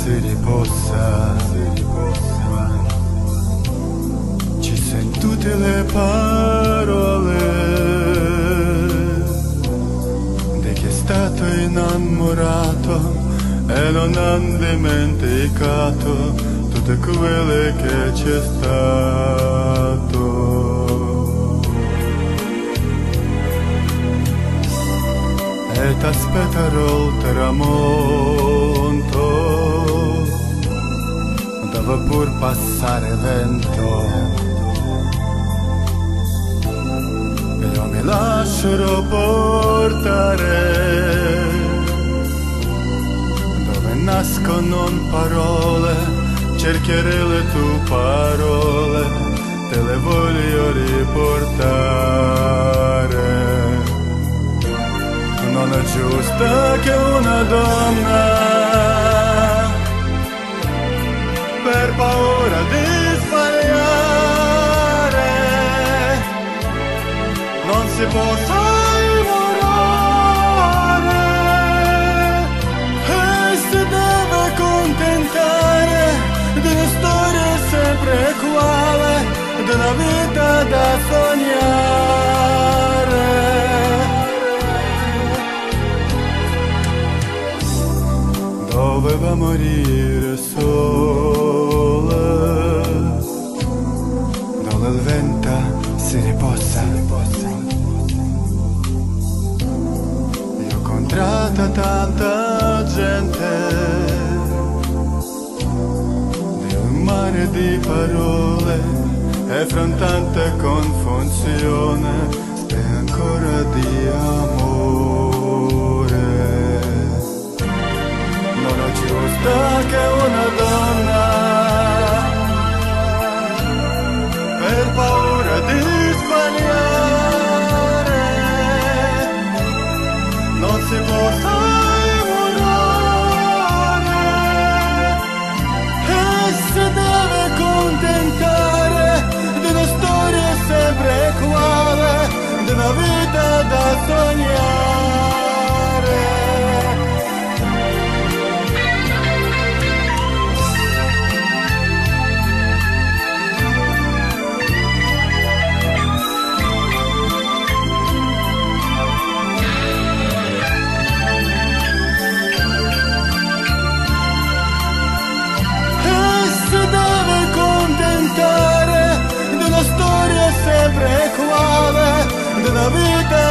si riposa, ci sento tutte le parole di chi è stato innamorato e non ha dimenticato tutte quelle che c'è stato. E t'aspetterò il tramonto, dove pur passare vento, e io mi lascerò portare dove nascono parole, cercherò le tue parole, te le voglio riportare. Non è giusto che una donna, per paura di sbagliare, non si possa innamorare e si deve contentare di una storia sempre uguale, di una vita da sognare. Doveva morire sola, dove il vento si riposa. Io ho incontrato tanta gente di un mare di parole e fra tanta confusione e ancora di amore. Non è giusto che una donna, per paura di sbagliare, non si possa innamorare e si deve contentare di una storia sempre uguale, di una vita da sognare. Di una storia sempre uguale, di una vita